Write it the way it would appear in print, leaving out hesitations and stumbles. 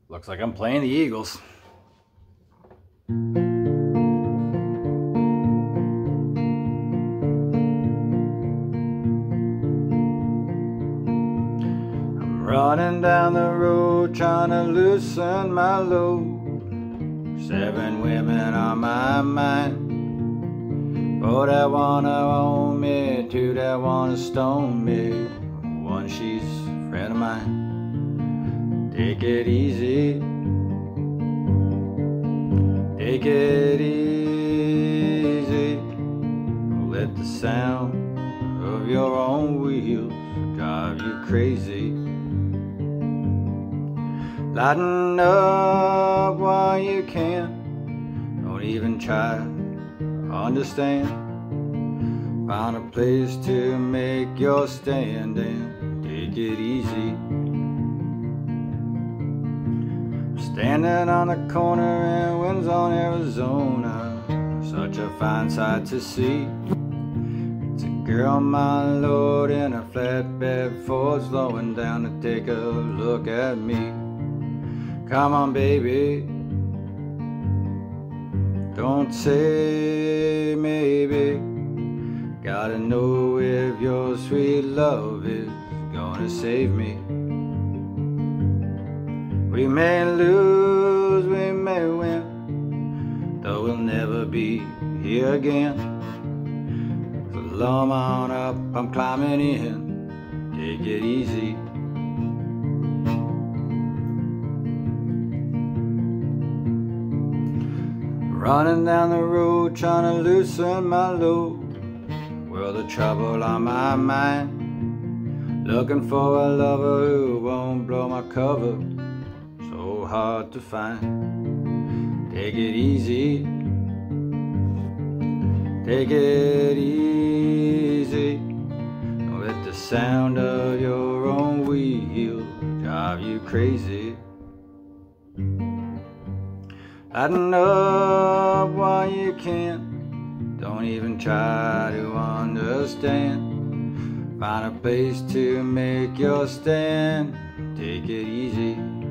Looks like I'm playing the Eagles. I'm running down the road trying to loosen my load. 7 women on my mind. 4 that wanna own me, 2 that wanna stone me. 1 she's a friend of mine. Take it easy. Take it easy. Don't let the sound of your own wheels drive you crazy. Lighten up while you can. Don't even try to understand. Find a place to make your stand and take it easy. Standing on the corner in Windsor, Arizona, such a fine sight to see. It's a girl, my lord, in a flatbed Ford, slowing down to take a look at me. Come on, baby, don't say maybe. Gotta know if your sweet love is gonna save me. We may lose, we may win, though we'll never be here again. So come on up, I'm climbing in, take it easy. Running down the road trying to loosen my load. World of trouble on my mind. Looking for a lover who won't blow my cover. So hard to find. Take it easy. Take it easy. Don't let the sound of your own wheels drive you crazy. Lighten up while you can. Don't even try to understand. Find a place to make your stand. Take it easy.